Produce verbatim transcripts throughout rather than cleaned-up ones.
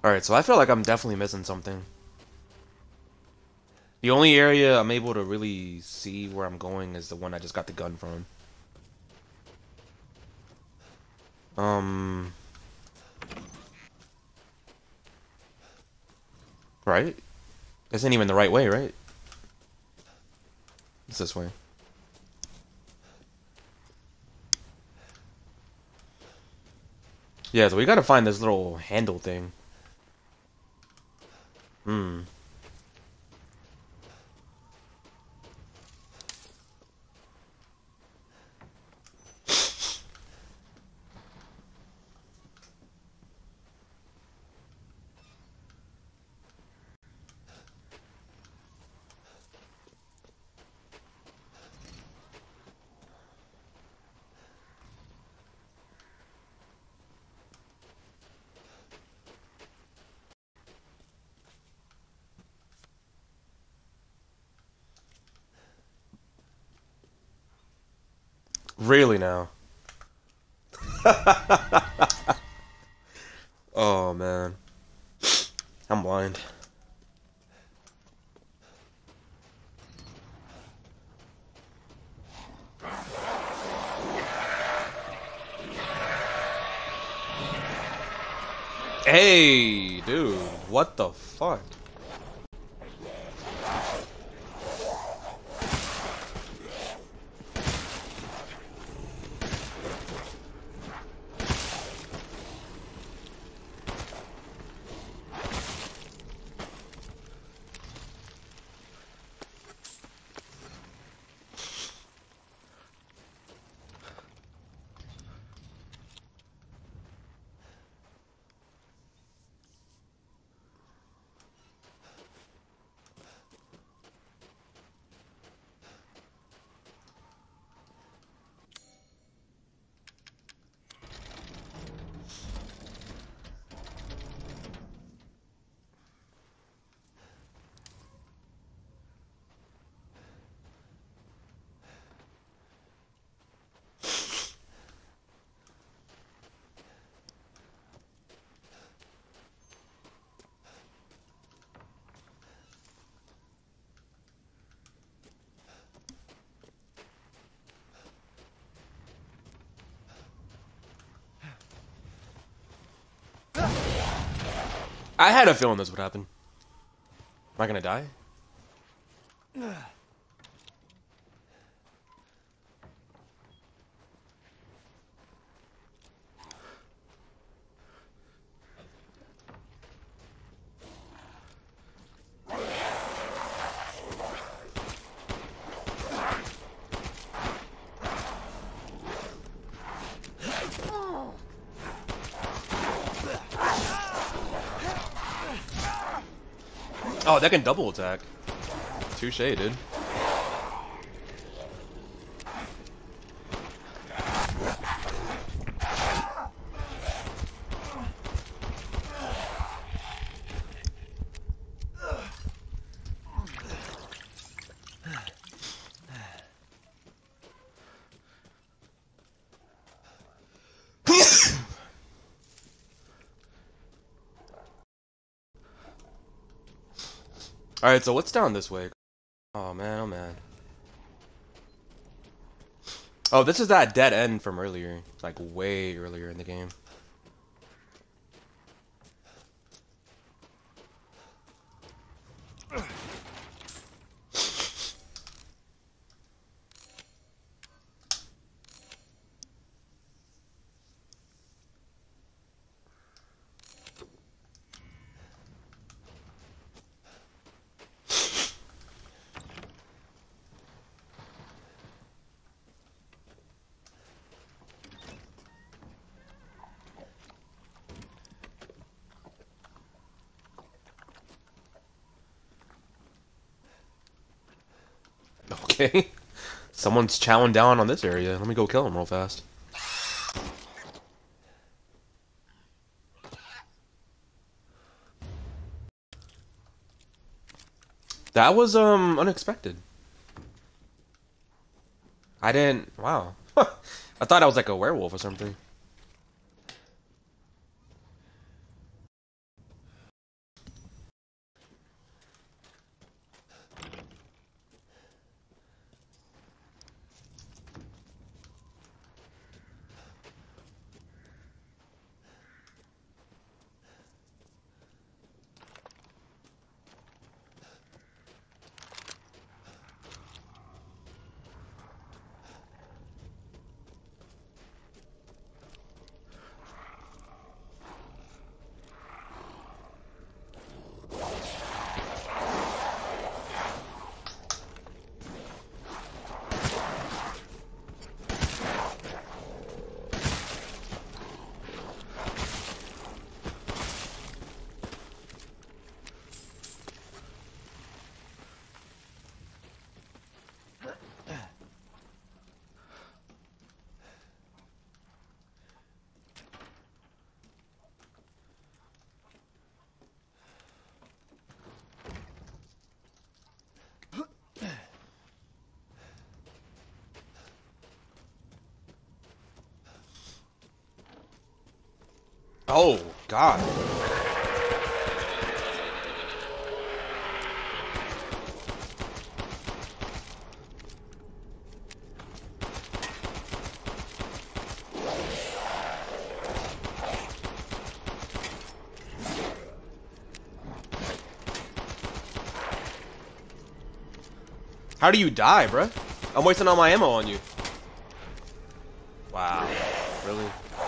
Alright, so I feel like I'm definitely missing something. The only area I'm able to really see where I'm going is the one I just got the gun from. Um, right? This ain't even the right way, right? It's this way. Yeah, so we gotta find this little handle thing. Hmm. Really now? Oh man. I'm blind. Hey, dude, what the fuck? I had a feeling this would happen. Am I gonna die? Oh, that can double attack. Touche, dude. Alright, so what's down this way? Oh man, oh man. Oh, this is that dead end from earlier. Like, way earlier in the game. Okay. Someone's chowing down on this area. Let me go kill him real fast. That was, um, unexpected. I didn't... Wow. I thought I was like a werewolf or something. Oh, God. How do you die, bruh? I'm wasting all my ammo on you. Wow. Really?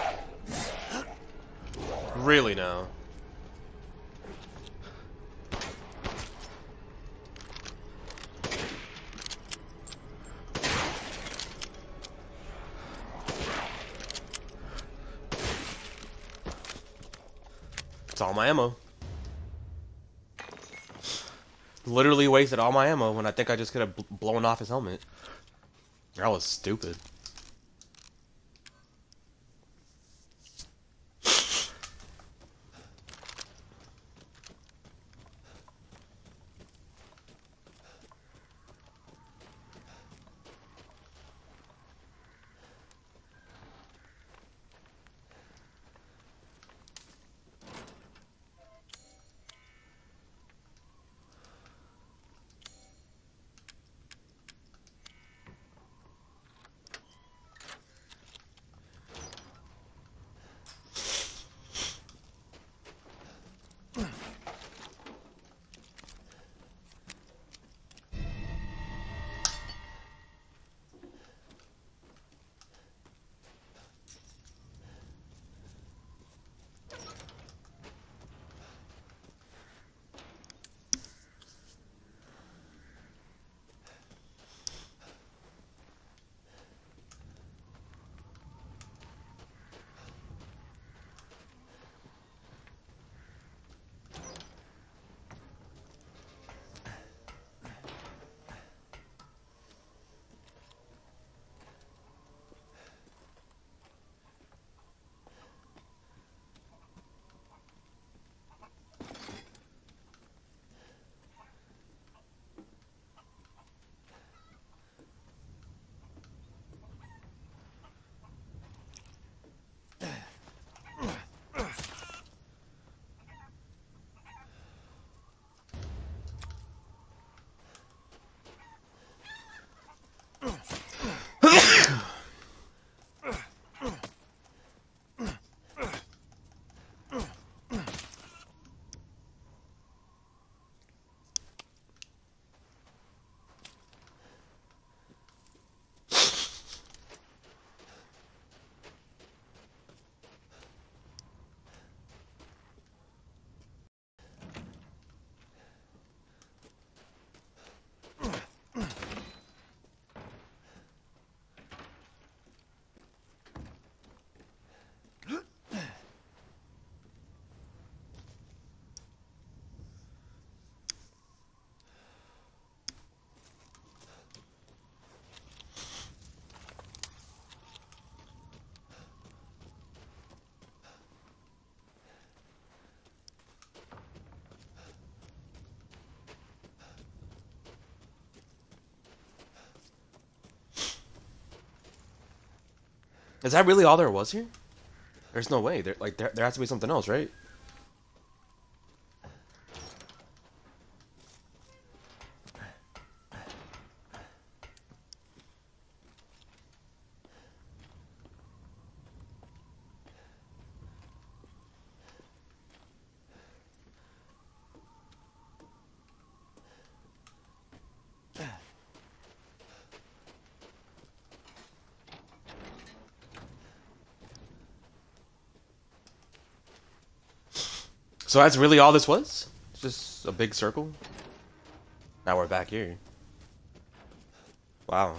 Really now? It's all my ammo. Literally wasted all my ammo when I think I just could have bl blown off his helmet. That was stupid. Is that really all there was here? There's no way. There, like, there, there has to be something else, right? So that's really all this was? It's just a big circle? Now we're back here. Wow.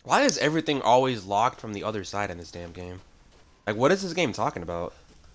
Why is everything always locked from the other side in this damn game? Like, what is this game talking about?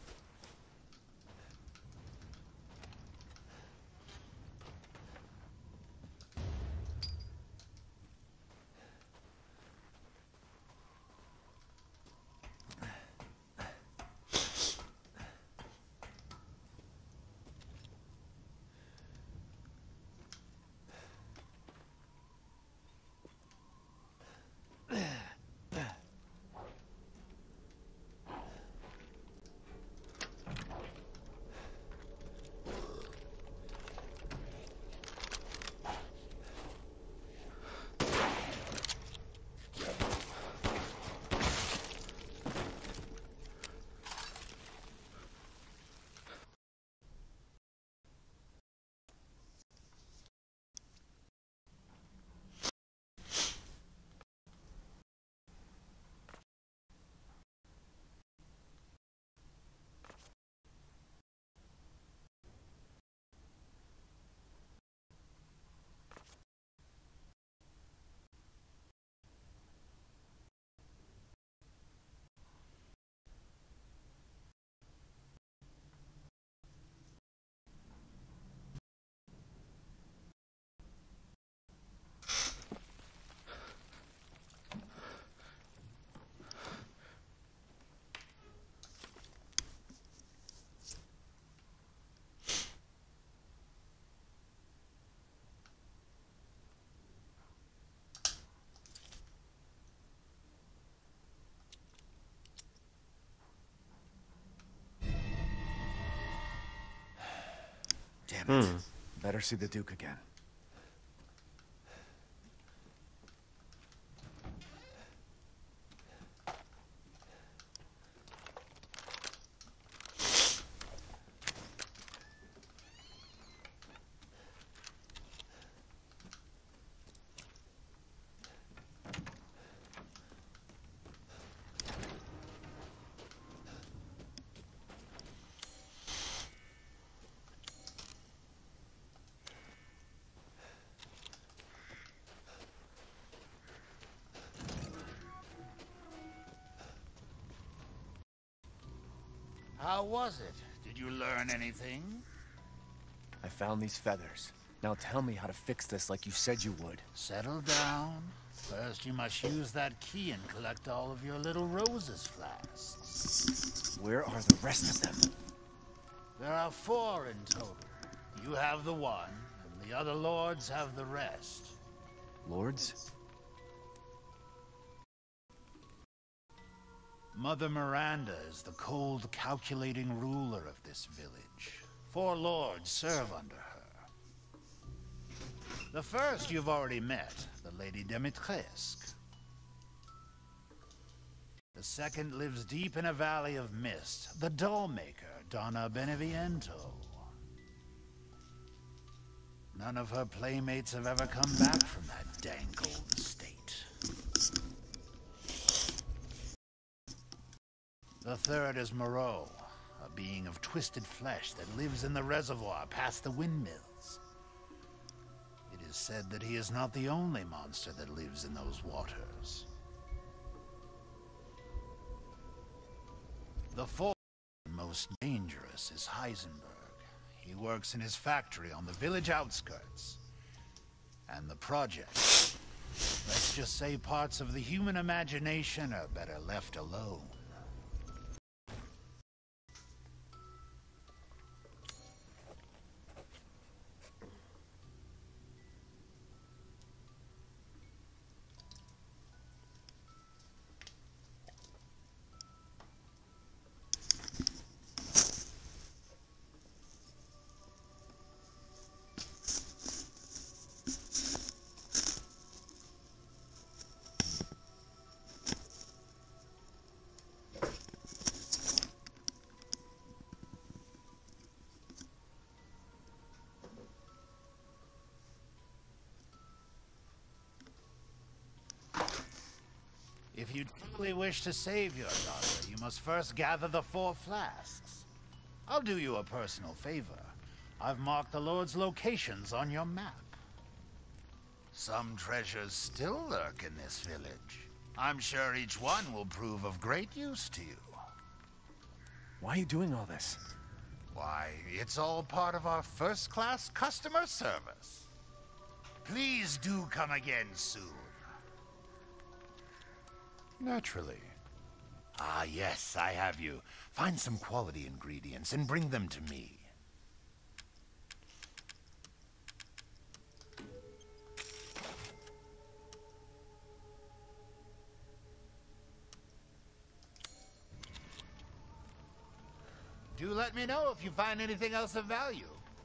Damn it. Hmm. Better see the Duke again. How was it? Did you learn anything? I found these feathers. Now tell me how to fix this like you said you would. Settle down. First, you must use that key and collect all of your little roses flasks. Where are the rest of them? There are four in total. You have the one, and the other lords have the rest. Lords? Mother Miranda is the cold, calculating ruler of this village. Four lords serve under her. The first you've already met, the Lady Dimitrescu. The second lives deep in a valley of mist, the doll-maker, Donna Beneviento. None of her playmates have ever come back from that dang golden state. The third is Moreau, a being of twisted flesh that lives in the reservoir past the windmills. It is said that he is not the only monster that lives in those waters. The fourth and most dangerous is Heisenberg. He works in his factory on the village outskirts. And the project. Let's just say parts of the human imagination are better left alone. If you truly wish to save your daughter, you must first gather the four flasks. I'll do you a personal favor. I've marked the Lord's locations on your map. Some treasures still lurk in this village. I'm sure each one will prove of great use to you. Why are you doing all this? Why, it's all part of our first-class customer service. Please do come again soon. Naturally. Ah, yes, I have you. Find some quality ingredients and bring them to me. Do let me know if you find anything else of value.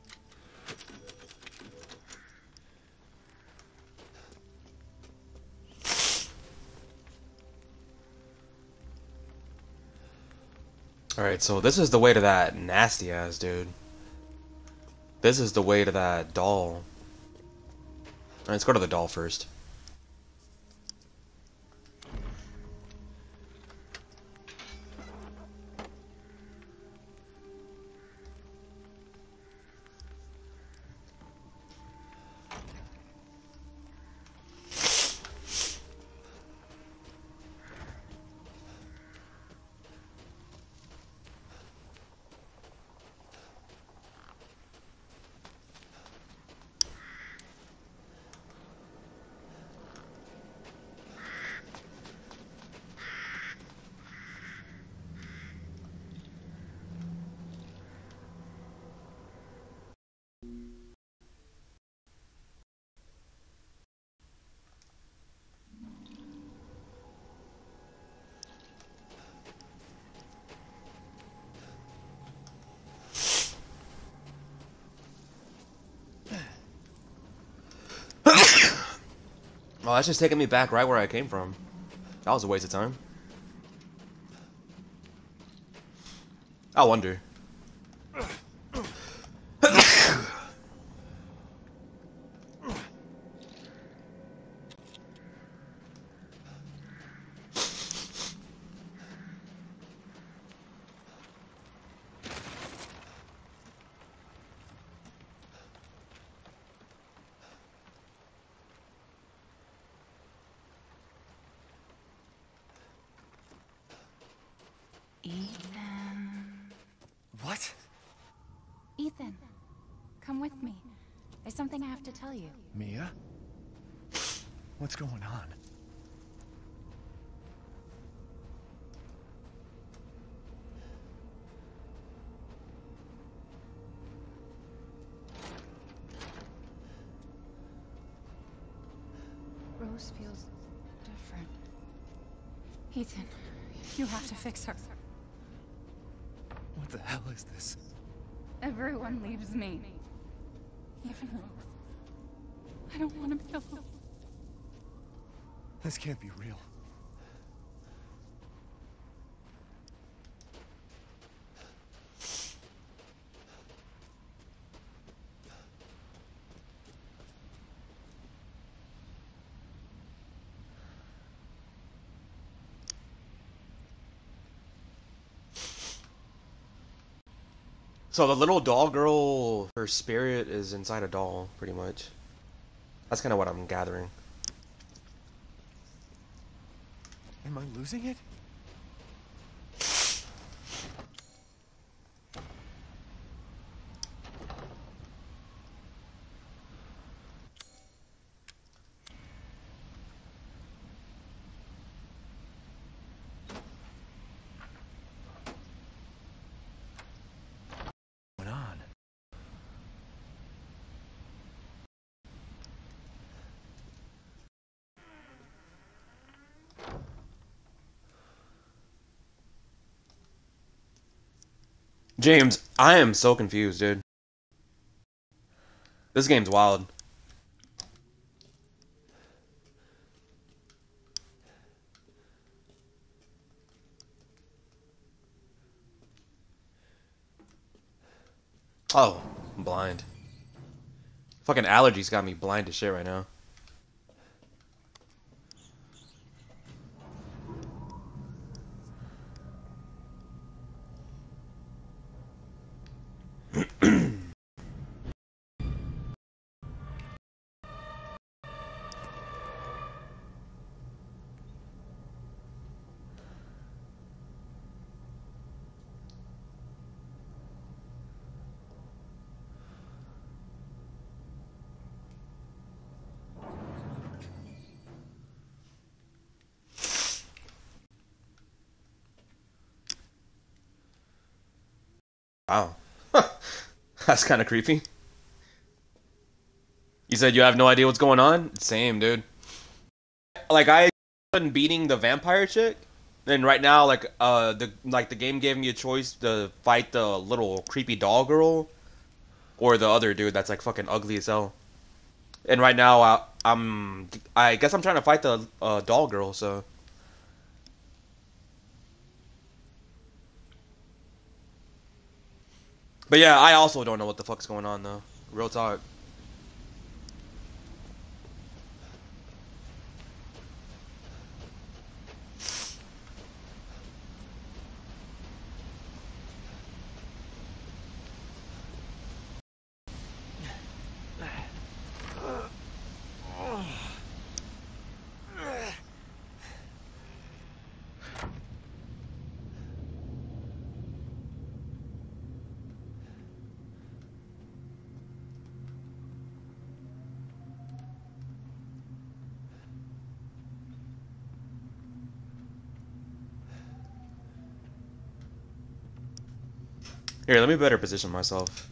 Alright, so this is the way to that nasty ass dude. This is the way to that doll. Alright, let's go to the doll first. Well, that's just taking me back right where I came from. That was a waste of time. I wonder. Ethan. What? Ethan, come with me. There's something I have to tell you. Mia? What's going on? Rose feels different. Ethan, you have to fix her. What the hell is this? Everyone leaves me. Even Rose. I don't want to be alone. This can't be real. So the little doll girl, her spirit is inside a doll, pretty much. That's kind of what I'm gathering. Am I losing it? What's going on? James, I am so confused, dude. This game's wild. Oh, I'm blind. Fucking allergies got me blind as shit right now. Wow. That's kind of creepy. You said you have no idea what's going on? Same, dude. Like, I been beating the vampire chick, and right now, like, uh, the like the game gave me a choice to fight the little creepy doll girl, or the other dude that's like fucking ugly as hell. And right now, I, I'm, I guess I'm trying to fight the uh, doll girl. So, but yeah, I also don't know what the fuck's going on though. Real talk. Here, let me better position myself.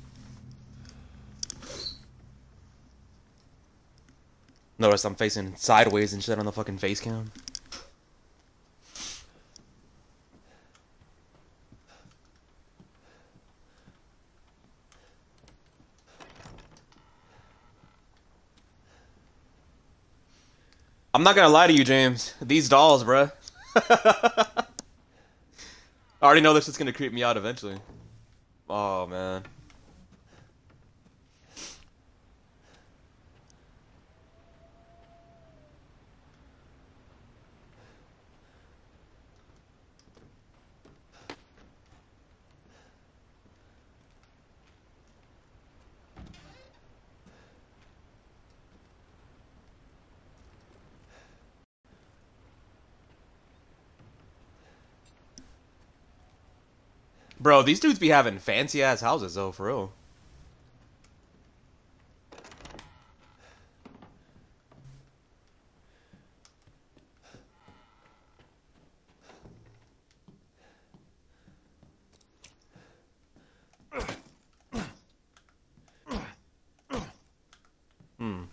Notice I'm facing sideways and shit on the fucking face cam. I'm not gonna lie to you, James. These dolls, bruh. I already know this is gonna creep me out eventually. Oh, man. Bro, these dudes be having fancy ass houses though, for real. Hmm.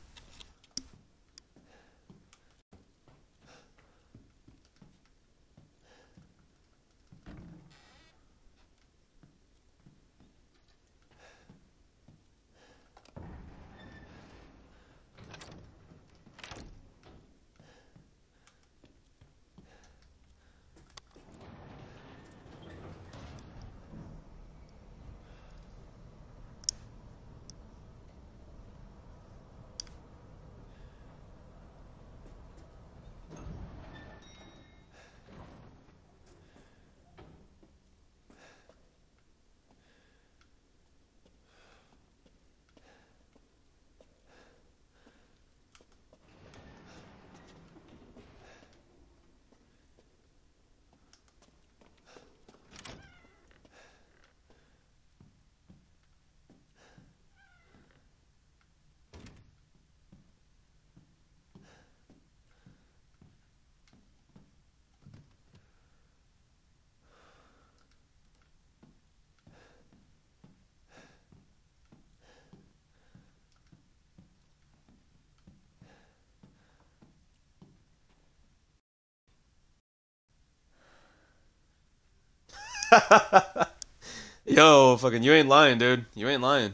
Yo, fucking, you ain't lying, dude. You ain't lying.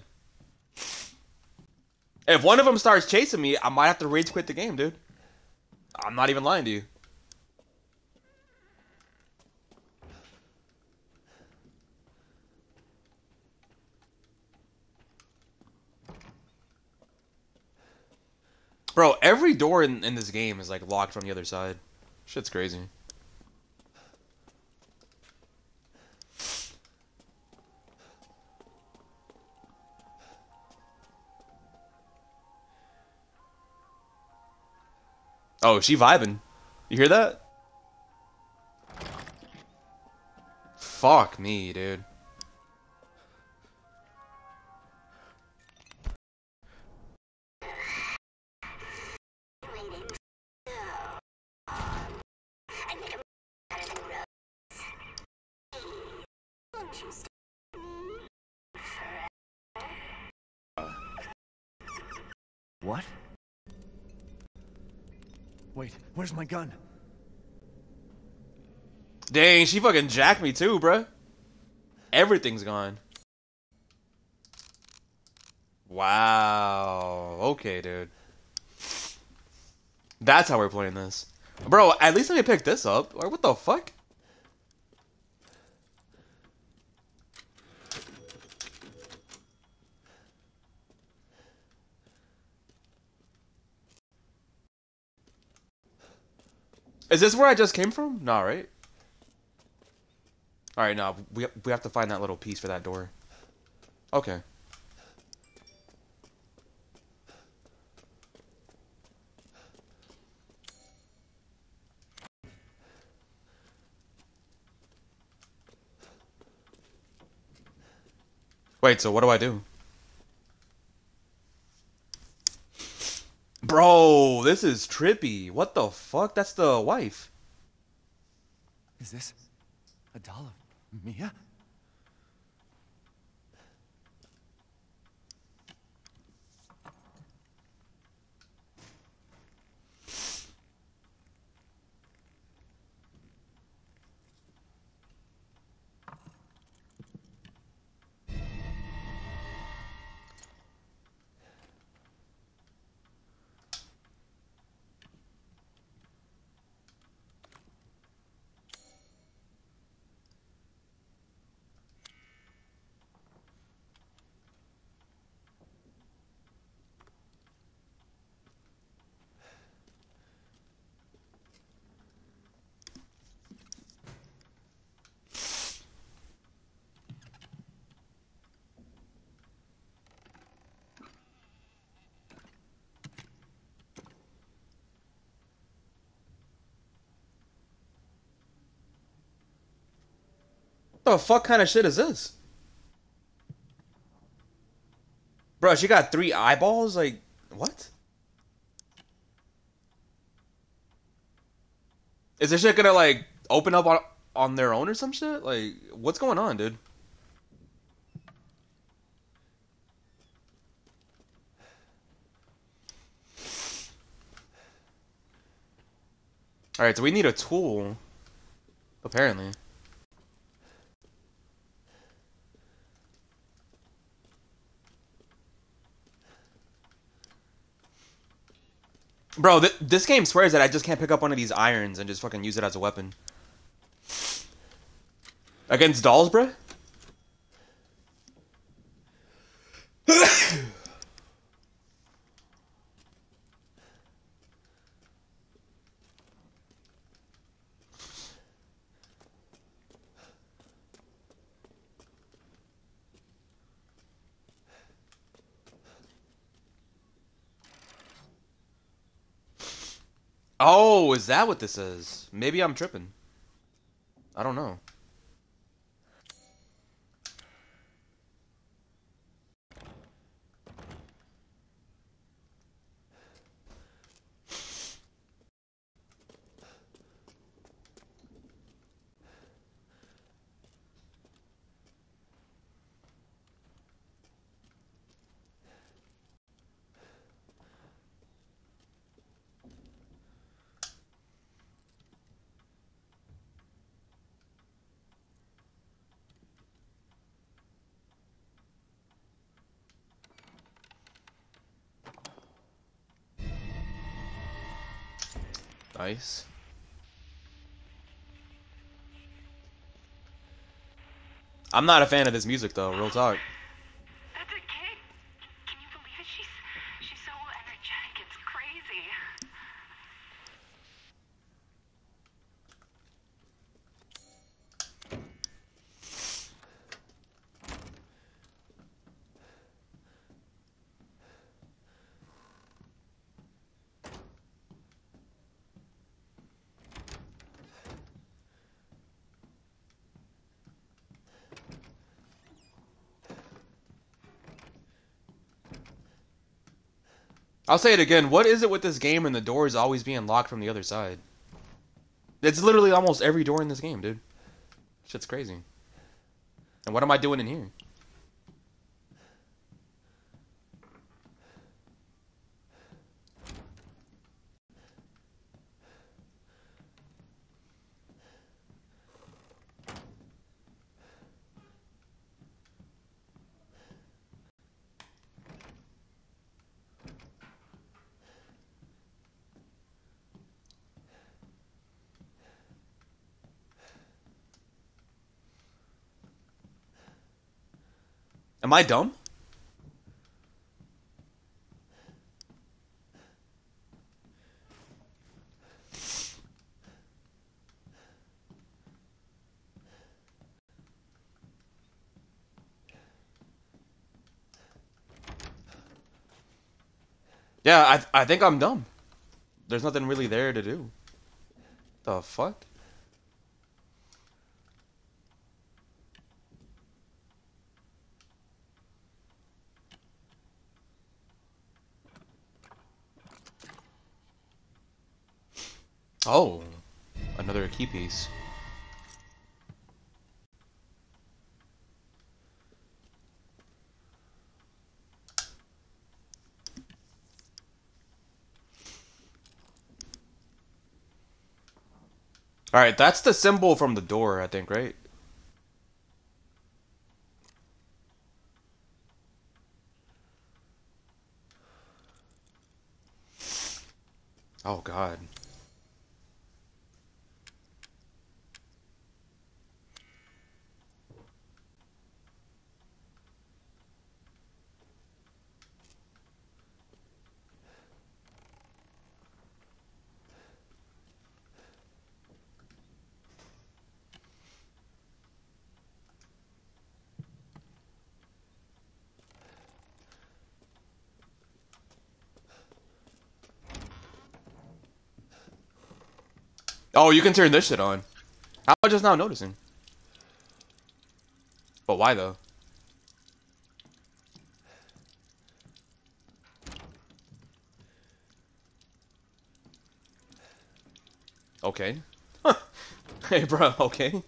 If one of them starts chasing me, I might have to rage quit the game, dude. I'm not even lying to you. Bro, every door in, in this game is like locked from the other side. Shit's crazy. Oh, she vibing. You hear that? Fuck me, dude. What? Wait, where's my gun? Dang, she fucking jacked me too, bruh. Everything's gone. Wow. Okay, dude. That's how we're playing this. Bro, at least let me pick this up. Like, what the fuck? Is this where I just came from? Nah, right? Alright, no. We, we have to find that little piece for that door. Okay. Wait, so what do I do? Bro, this is trippy. What the fuck? That's the wife. Is this a doll of Mia? The fuck kind of shit is this? Bro, she got three eyeballs? Like, what? Is this shit gonna, like, open up on, on their own or some shit? Like, what's going on, dude? Alright, so we need a tool. Apparently. Bro, th this game swears that I just can't pick up one of these irons and just fucking use it as a weapon. Against dolls, bruh? Oh, is that what this is? Maybe I'm tripping. I don't know. Nice. I'm not a fan of this music though, real talk. That's a kid. Can you believe it? She's she's so energetic. It's crazy. I'll say it again. What is it with this game and the doors always being locked from the other side? It's literally almost every door in this game, dude. Shit's crazy. And what am I doing in here? Am I dumb? Yeah, I I think I'm dumb. There's nothing really there to do. The fuck? Oh, another key piece. Alright, that's the symbol from the door, I think, right? Oh, God. Oh, you can turn this shit on. How am I just now noticing? But why though? Okay. Hey, bro. Okay.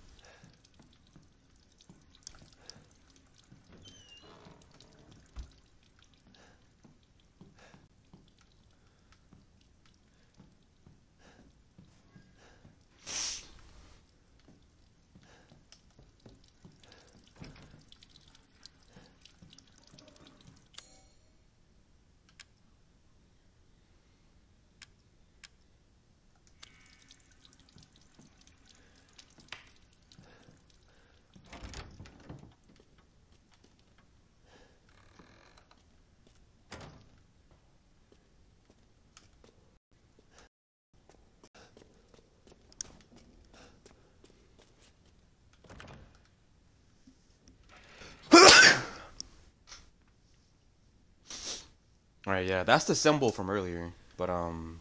Alright, yeah, that's the symbol from earlier, but um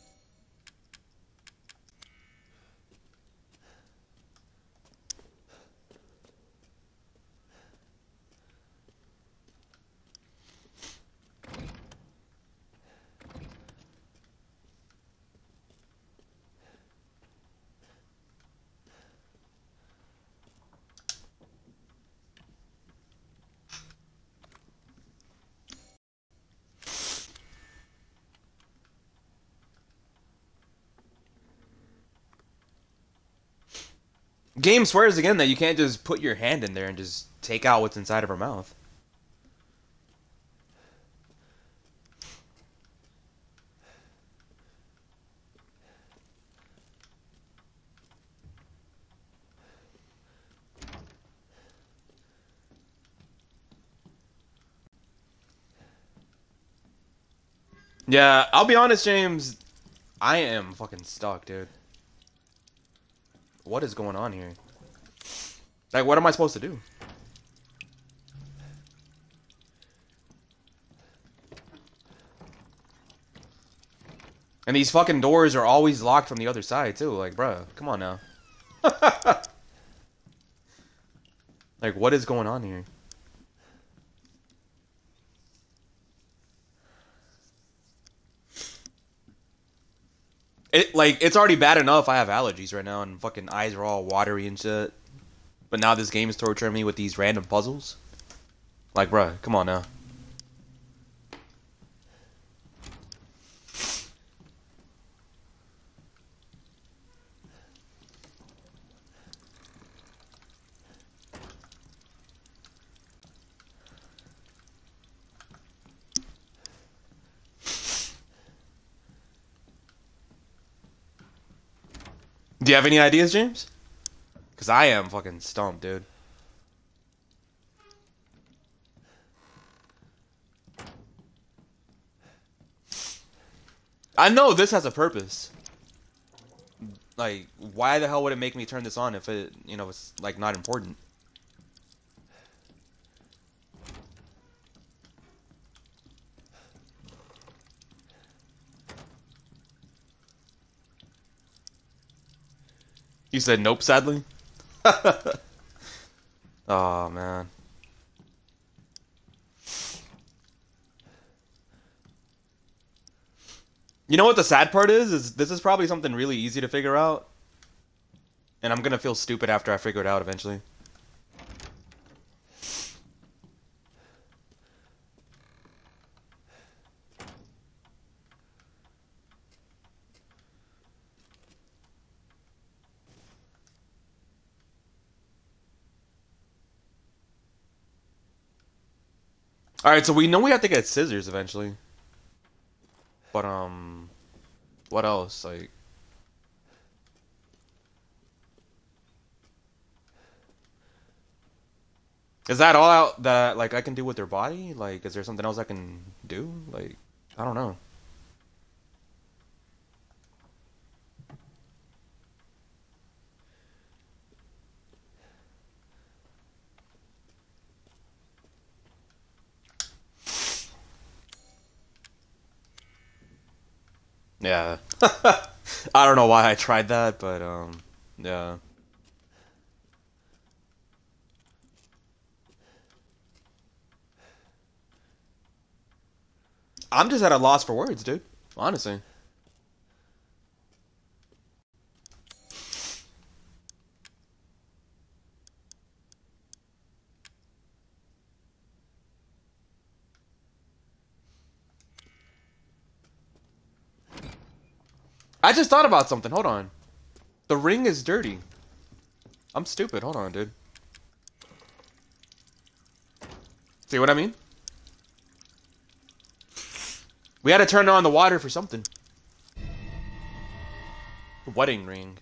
Game swears again that you can't just put your hand in there and just take out what's inside of her mouth. Yeah, I'll be honest, James. I am fucking stuck, dude. What is going on here? Like, what am I supposed to do? And these fucking doors are always locked from the other side, too. Like, bruh, come on now. Like, what is going on here? It, like, it's already bad enough I have allergies right now and fucking eyes are all watery and shit. But now this game is torturing me with these random puzzles. Like, bruh, come on now. Do you have any ideas, James? Because I am fucking stumped, dude. I know this has a purpose. Like, why the hell would it make me turn this on if it, you know, it's like not important? You said nope, sadly? Oh, man. You know what the sad part is? Is this is probably something really easy to figure out. And I'm gonna feel stupid after I figure it out eventually. Alright, so we know we have to get scissors eventually. But, um... what else? Like... Is that all out that, like, I can do with their body? Like, is there something else I can do? Like, I don't know. Yeah. I don't know why I tried that, but, um, yeah. I'm just at a loss for words, dude. Honestly. I just thought about something. Hold on. The ring is dirty. I'm stupid. Hold on, dude. See what I mean? We had to turn on the water for something. Wedding ring.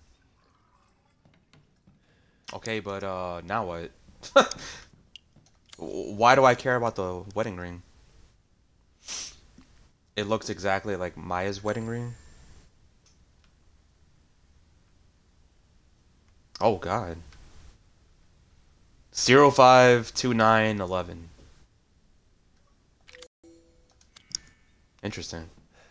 Okay, but uh, now what? Why do I care about the wedding ring? It looks exactly like Maya's wedding ring. Oh God. Zero five two nine eleven. Interesting.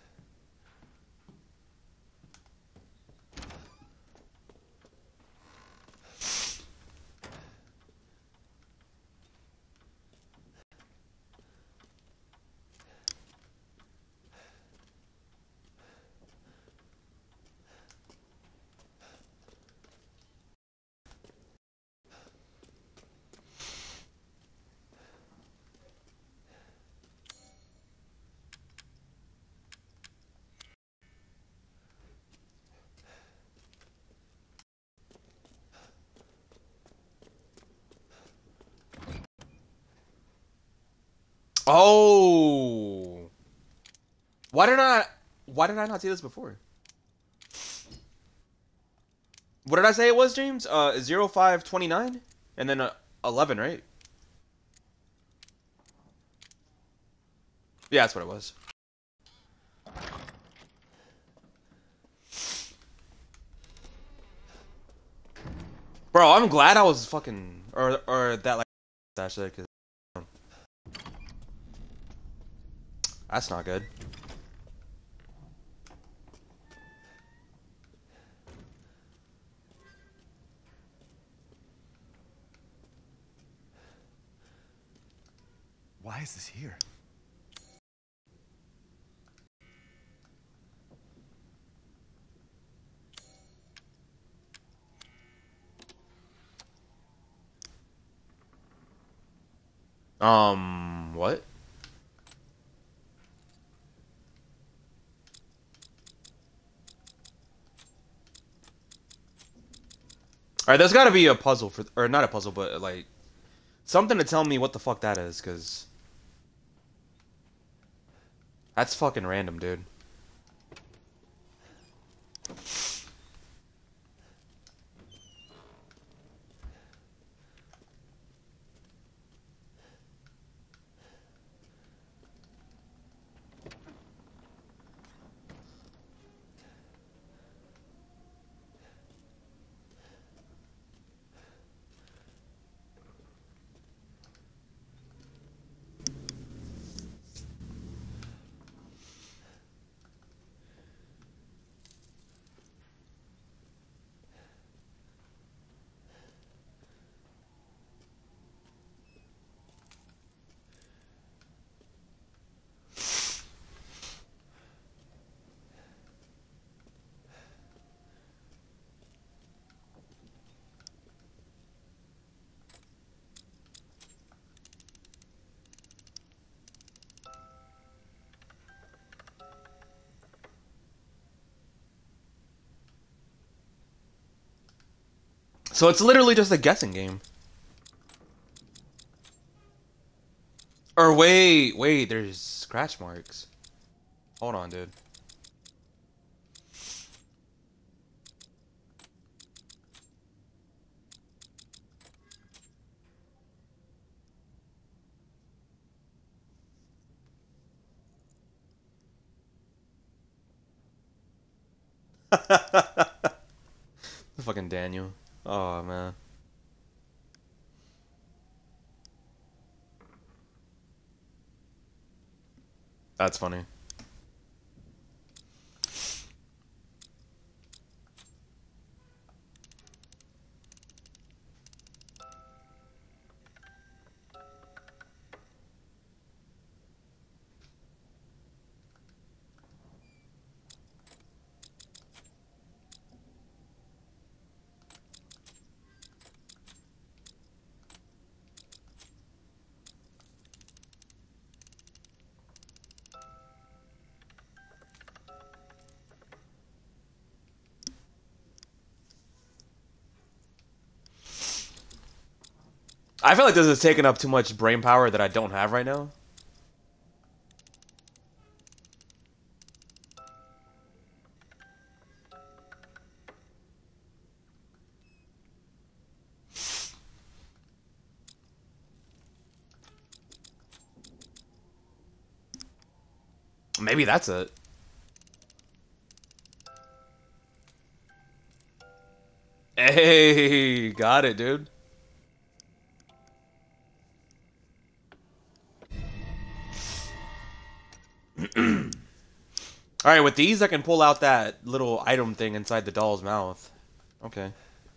Oh, why did I? Why did I not see this before? What did I say it was, James? Uh, zero five twenty nine, and then uh, eleven, right? Yeah, that's what it was. Bro, I'm glad I was fucking or or that like that shit, cause that's not good. Why is this here? Um, what? All right, there's got to be a puzzle for, or not a puzzle, but like something to tell me what the fuck that is, cause that's fucking random, dude. So it's literally just a guessing game. Or wait, wait, there's scratch marks. Hold on, dude. Fucking Daniel. Oh, man. That's funny. I feel like this is taking up too much brain power that I don't have right now. Maybe that's it. Hey, got it, dude. Alright, with these I can pull out that little item thing inside the doll's mouth. Okay.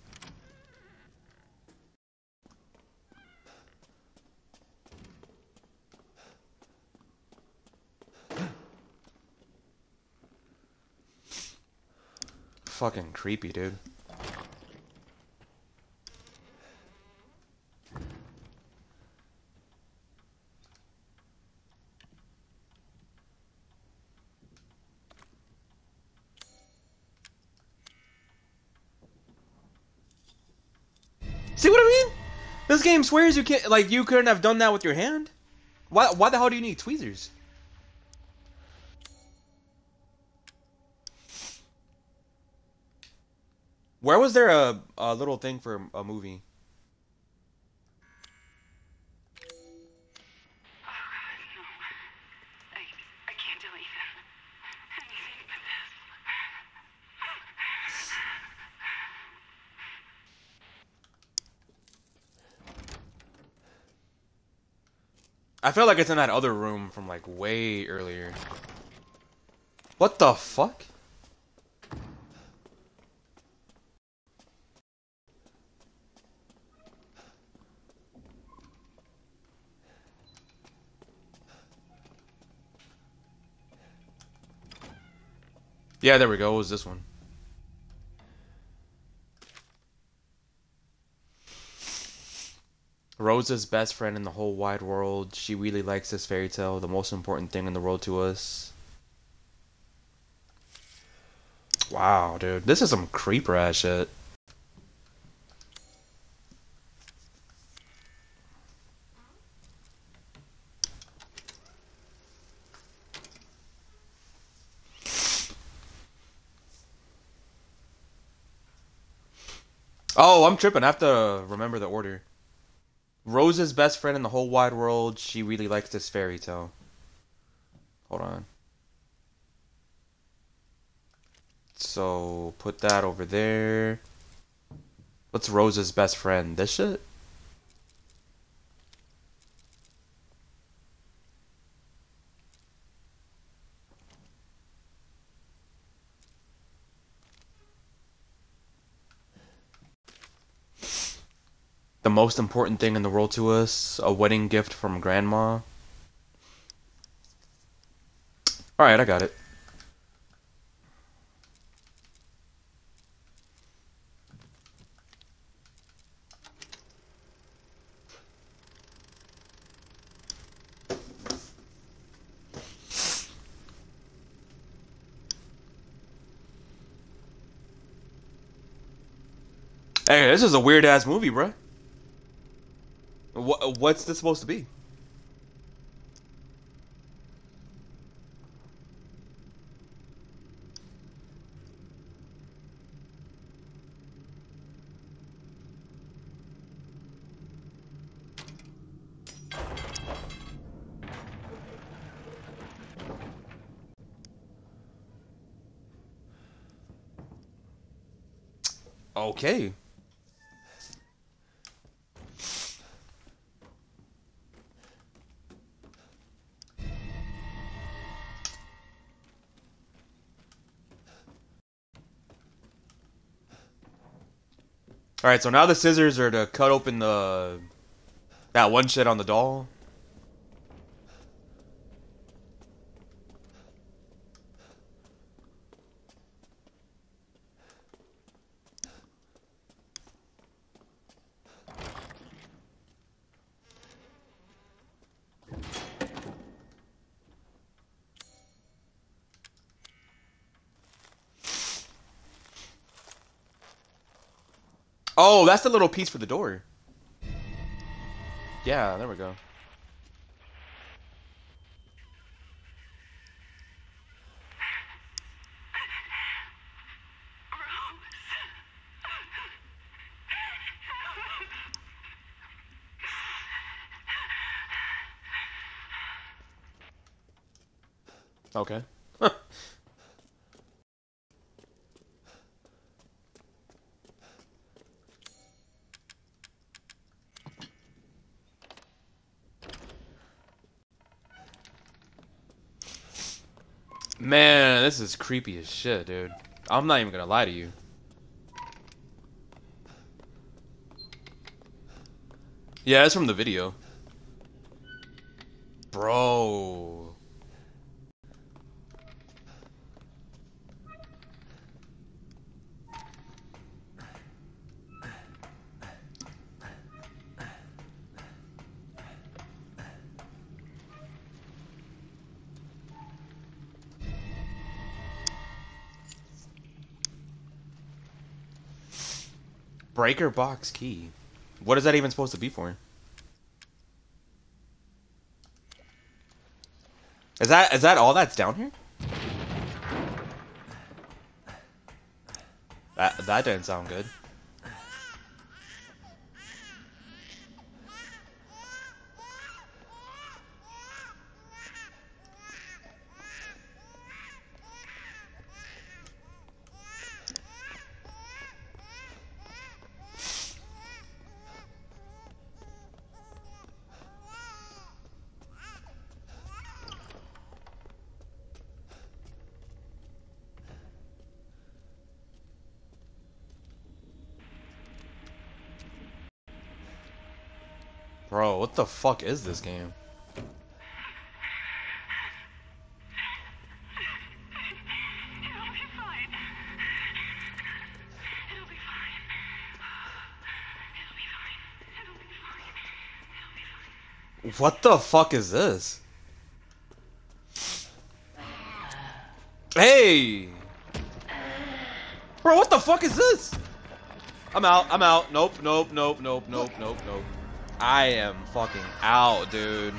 Fucking creepy, dude. See what I mean? This game swears you can't, like, you couldn't have done that with your hand. Why? Why the hell do you need tweezers? Where was there a a little thing for a movie? Oh God, no. I I can't delete them. Anything but this. I feel like it's in that other room from like way earlier. What the fuck? Yeah, there we go. What was this one? Rosa's best friend in the whole wide world. She really likes this fairy tale. The most important thing in the world to us. Wow, dude. This is some creeper ass shit. Oh, I'm tripping. I have to remember the order. Rosa's best friend in the whole wide world. She really likes this fairy tale. Hold on. So, put that over there. What's Rosa's best friend? This shit? The most important thing in the world to us. A wedding gift from Grandma. Alright, I got it. Hey, this is a weird ass movie, bro. What what's this supposed to be? Okay. All right, so now the scissors are to cut open the that one shit on the doll. Oh, that's the little piece for the door. Yeah, there we go. Okay. Man, this is creepy as shit, dude. I'm not even gonna lie to you. Yeah, it's from the video. Bro. Breaker box key. What is that even supposed to be for? Is that is that all that's down here? That that didn't sound good. Bro, what the fuck is this game? It'll be fine. It'll be fine. It'll be fine. It'll be fine. It'll be fine. What the fuck is this? Hey! Bro, what the fuck is this? I'm out, I'm out. Nope, nope, nope, nope, nope, nope, nope. I am fucking out, dude.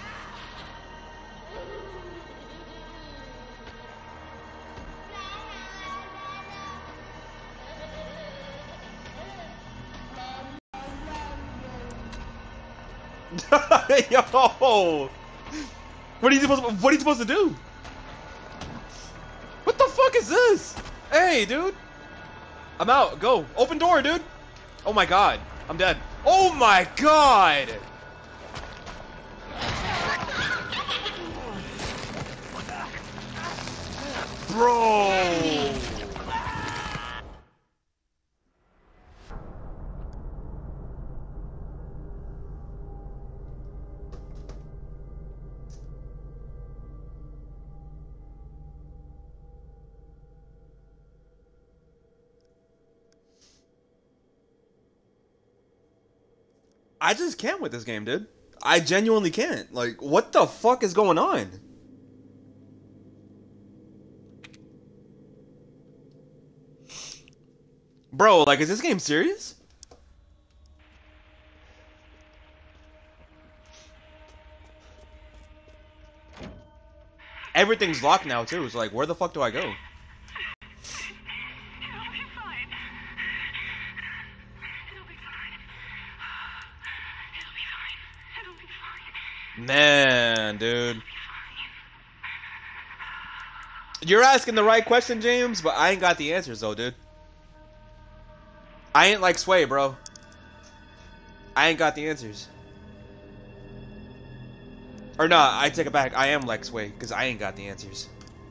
Yo! What are you supposed to, what are you supposed to do? What the fuck is this? Hey, dude. I'm out. Go. Open door, dude. Oh my god. I'm dead. Oh my god! Bro! I just can't with this game, dude. I genuinely can't. Like, what the fuck is going on? Bro, like, is this game serious? everything's locked now too. So like, where the fuck do I go? It'll be fine. It'll be fine. It'll be fine. It'll be fine. Man, dude. You're asking the right question, James, but I ain't got the answers though, dude. I ain't like Sway, bro. I ain't got the answers. Or nah, I take it back. I am like Sway, because I ain't got the answers.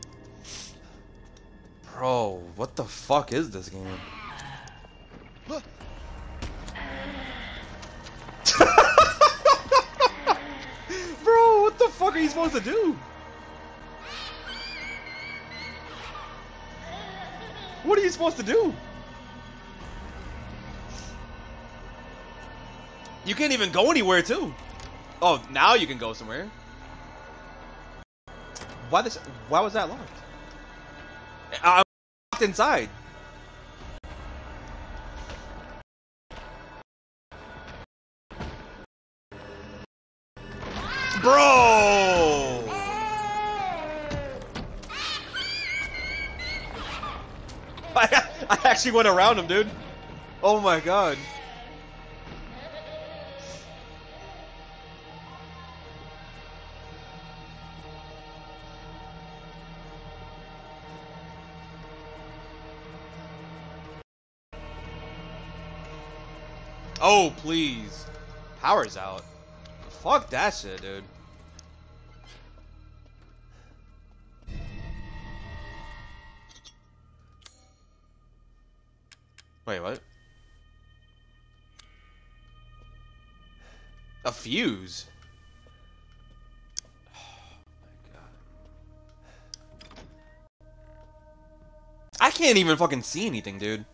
Bro, what the fuck is this game? Bro, what the fuck are you supposed to do? What are you supposed to do? You can't even go anywhere, too. Oh, now you can go somewhere. Why this? Why was that locked? I'm locked inside. Bro! I, I actually went around him, dude. Oh my god. Oh, please. Power's out. Fuck that shit, dude. Wait, what? A fuse? Oh my god. I can't even fucking see anything, dude.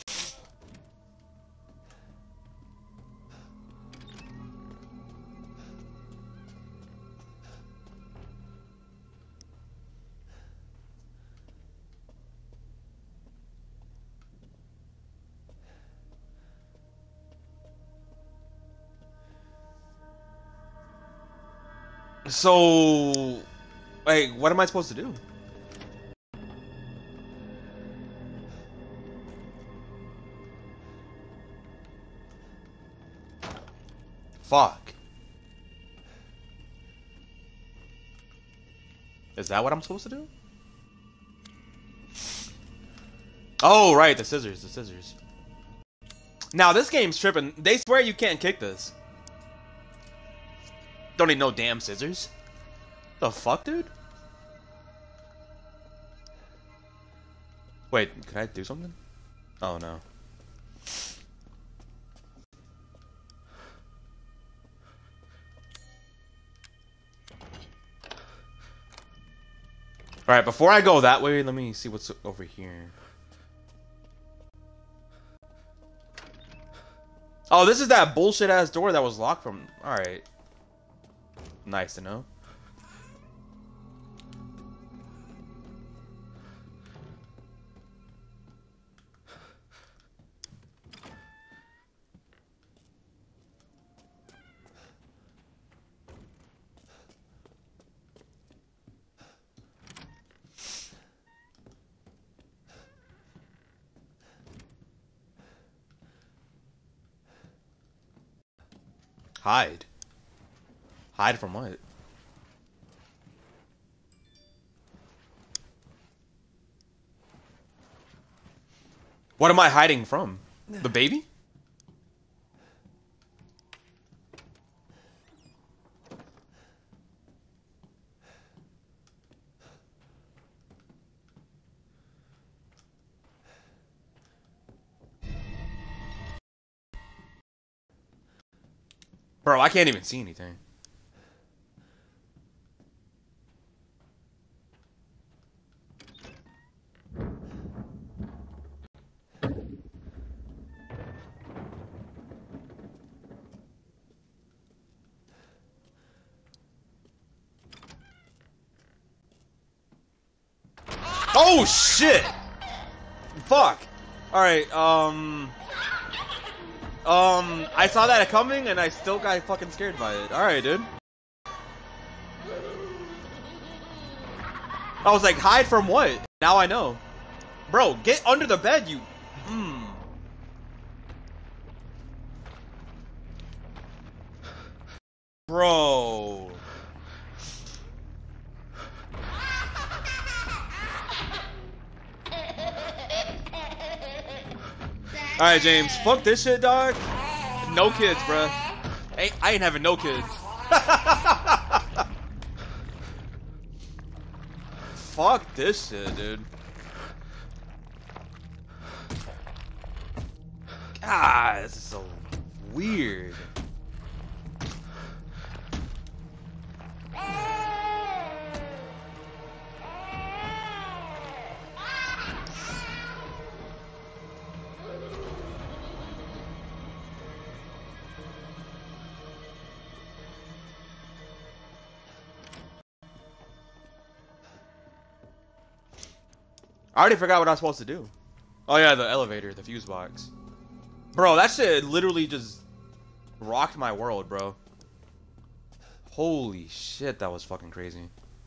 So, wait, what am I supposed to do? Fuck. Is that what I'm supposed to do? Oh, right, the scissors, the scissors. Now, this game's tripping. They swear you can't kick this. Don't need no damn scissors. The fuck, dude? Wait, can I do something? Oh no. Alright, before I go that way, let me see what's over here. Oh, this is that bullshit ass door that was locked from. Alright. Nice to know. Hide. Hide from what? What am I hiding from? The baby? Bro, I can't even see anything. Oh shit! Fuck! Alright, um... Um, I saw that coming and I still got fucking scared by it. Alright, dude. I was like, hide from what? Now I know. Bro, get under the bed, you... Mm. Bro. Alright, James. Fuck this shit, dog. No kids, bruh. Ain't, I ain't having no kids. Fuck this shit, dude. God, this is so weird. I already forgot what I was supposed to do. Oh yeah, the elevator, the fuse box. Bro, that shit literally just rocked my world, bro. Holy shit, that was fucking crazy.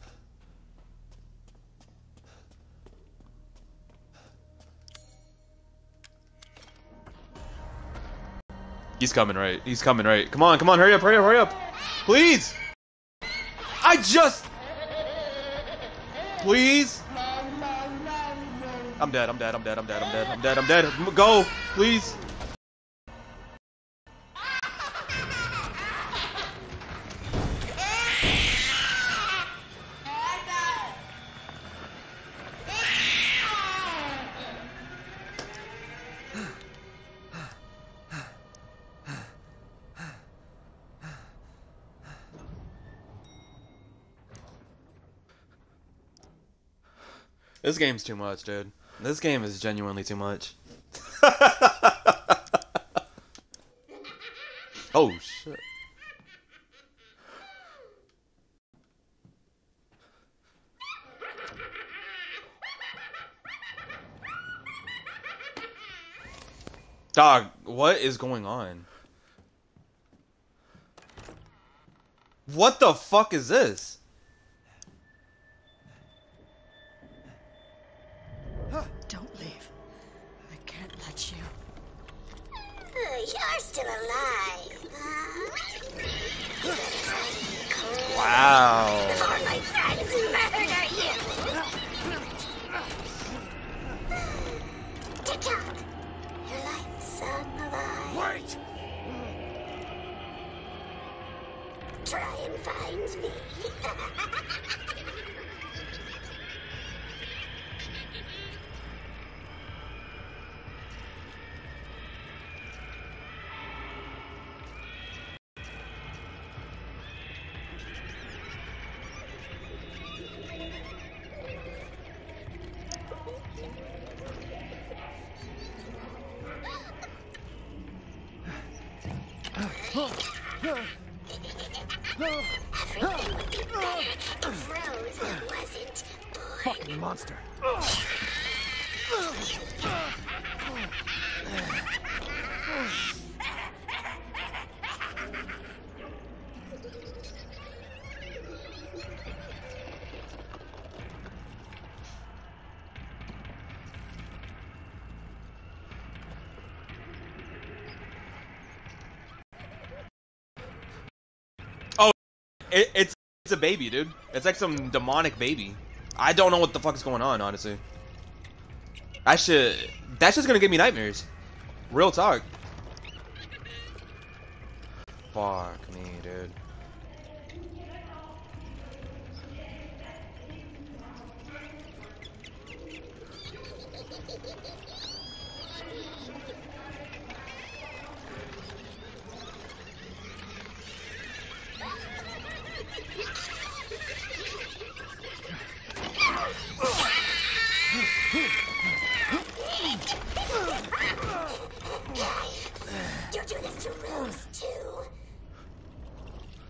He's coming, right? He's coming, right? Come on, come on, hurry up, hurry up, hurry up. Please! I just... Please? I'm dead, I'm dead, I'm dead, I'm dead, I'm dead, I'm dead, I'm dead. Go, please. This game's too much, dude. This game is genuinely too much. Oh, shit. Dog, what is going on? What the fuck is this? Don't leave. I can't let you. You're still alive, huh? Wow. Before my friends murder you. Tick-tock. You're like the sun of I. Wait! Try and find me. Everything would be better if Rose wasn't born. Fucking monster. It, it's it's a baby, dude. It's like some demonic baby. I don't know what the fuck is going on, honestly. That shit, that's just gonna give me nightmares. Real talk. Fuck me, dude. You do this to Rose too.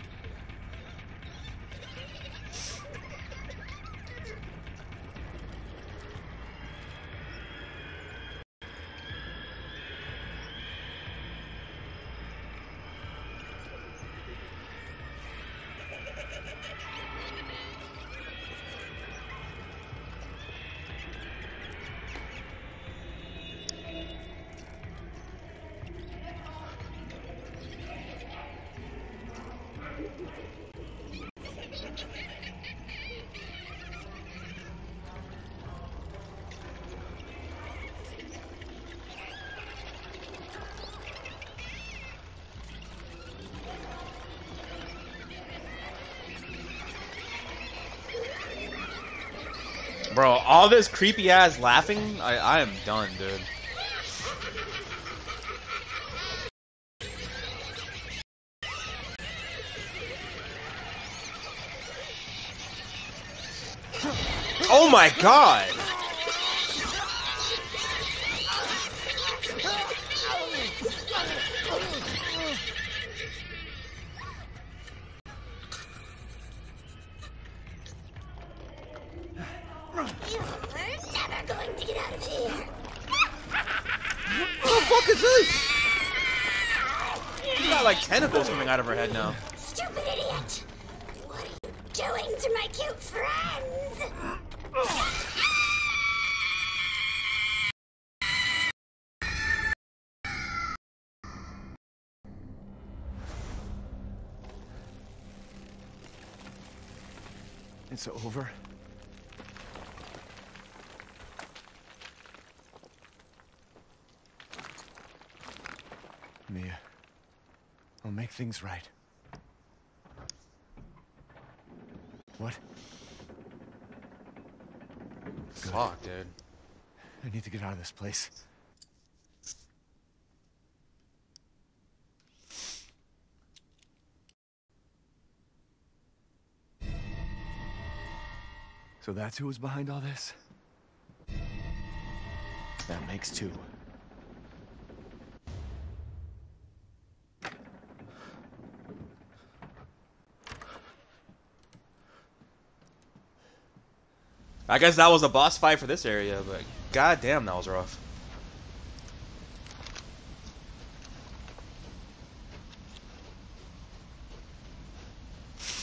Bro, all this creepy ass laughing, I, I am done, dude. Oh my god! You are never going to get out of here. What the fuck is this? She got like tentacles coming out of her head now. Stupid idiot! What are you doing to my cute friends? It's over. Mia, I'll make things right. What? Good. Fuck, dude. I need to get out of this place. So that's who was behind all this? That makes two. I guess that was a boss fight for this area, but goddamn, that was rough.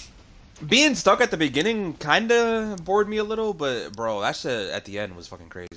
Being stuck at the beginning kinda bored me a little, but bro, that shit at the end was fucking crazy.